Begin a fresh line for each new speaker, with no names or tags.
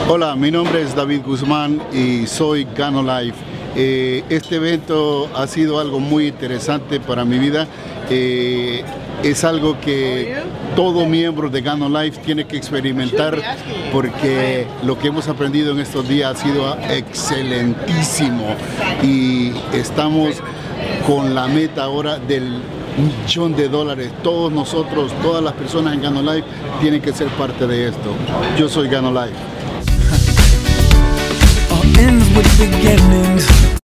Hola, mi nombre es David Guzmán y soy Gano Life. Este evento ha sido algo muy interesante para mi vida. Es algo que todo miembro de Gano Life tiene que experimentar porque lo que hemos aprendido en estos días ha sido excelentísimo y estamos con la meta ahora del $1.000.000. Todos nosotros, todas las personas en Gano Life tienen que ser parte de esto. Yo soy Gano Life.
Ends with beginnings.